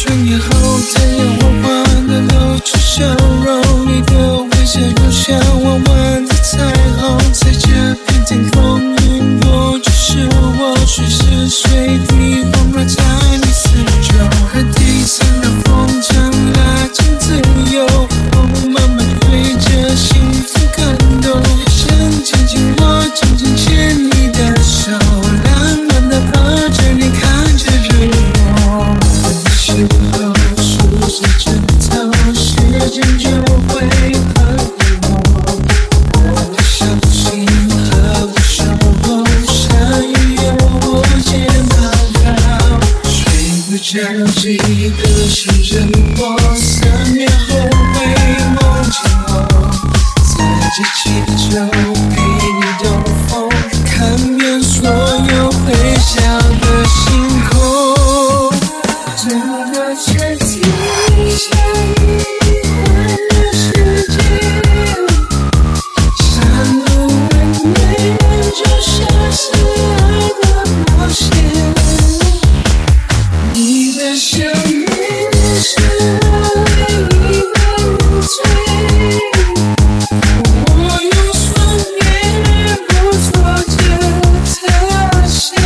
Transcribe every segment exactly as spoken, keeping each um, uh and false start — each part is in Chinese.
春夜后，太阳缓缓地露出笑容，你的微笑就像弯弯的彩虹，在这片天空云朵就是我，随时随地环绕在你四周。海底上的风筝拉近自由，我慢慢对着幸福感动，想牵紧我，紧紧牵你的手，浪漫地抱着你，看着日落。时候数着针头，时间就会很我。我的手心和我手后，下雨有我肩膀高，睡不着记得是沉默，三秒后会梦见我，在这气球陪你兜风，看遍所有会笑的星空。整个春天像一环的世界，山路蜿蜒就像是爱的冒险，你的笑面是我唯一的入睡，我用双眼捕捉着特写。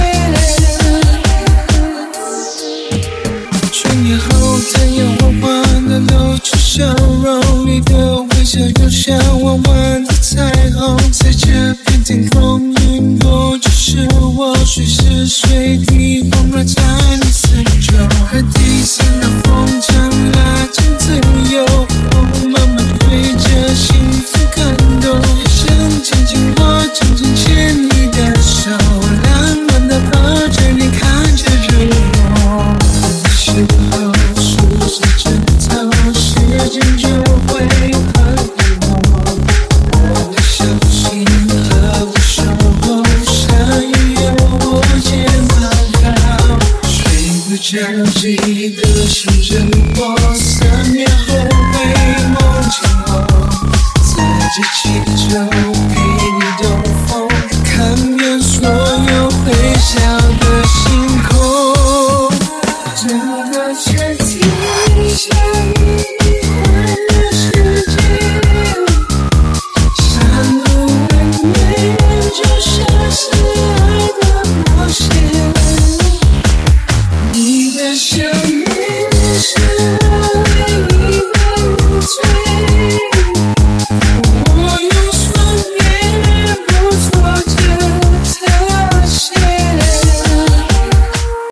春夜后，太阳缓缓地露出笑容，你的微笑就像弯弯的彩虹，在这片天空云朵就是我，随时随地环绕在你四周。海底上的风筝拉近自由，我慢慢对着幸福感动，想牵紧我，紧紧牵你的手，浪漫地抱着你，看着日落。时候数着针头，时间就会很我。我的手心和我手后，下雨有我肩膀高，睡不着记得是沉默，三秒后会梦见我，在这气球。